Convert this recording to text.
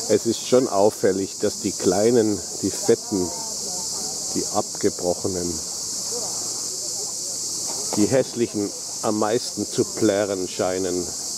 Es ist schon auffällig, dass die Kleinen, die Fetten, die Abgebrochenen, die Hässlichen am meisten zu plärren scheinen.